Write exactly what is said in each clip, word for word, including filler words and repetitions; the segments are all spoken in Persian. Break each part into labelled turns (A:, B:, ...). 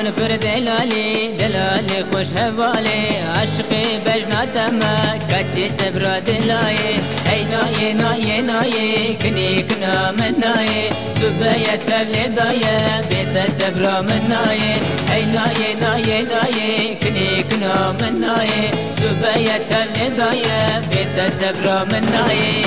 A: من پر دلالي دلالي خوش هوالي عشقي بجنات ما كاتي سبرا دلاي اي ناي ناي ناي كني كنا من ناي سبية تبلدايا بيت سبرا من ناي اي ناي ناي ناي كني كنا من ناي سبية تبلدايا بيت سبرا من ناي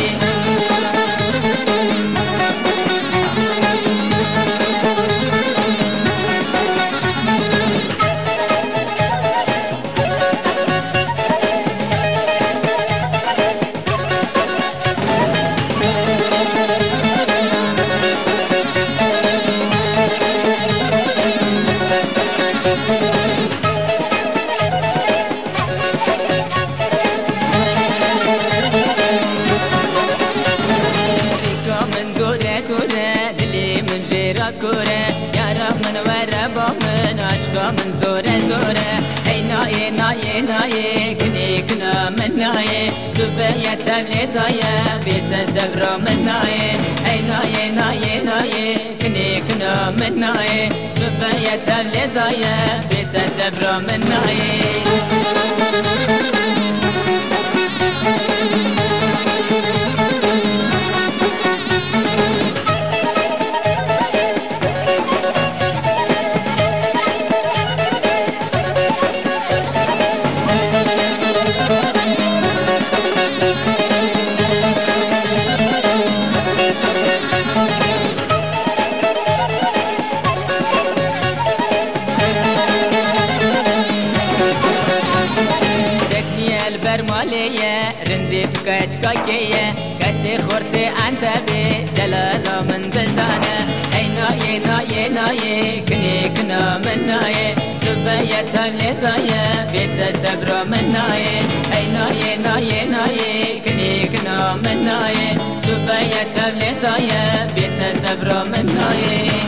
A: كورة يا رب من وربا من عشقا من زورة زورة اي ناي ناي ناي كني كنا من ناي سبية تبلدايا بيت سبرا من ناي اي ناي ناي ناي كني كنا من ناي سبية تبلدايا بيت سبرا من ناي برمالية رندي تكاش كاكية كاتشي خورتي أنت بي دلالة من بزانة أي ناي ناي ناي كني كنا من ناي سبية تبلدايا بيت سبرا من ناي أي ناي ناي ناي كني كنا من ناي سبية تبلدايا بيت سبرا من ناي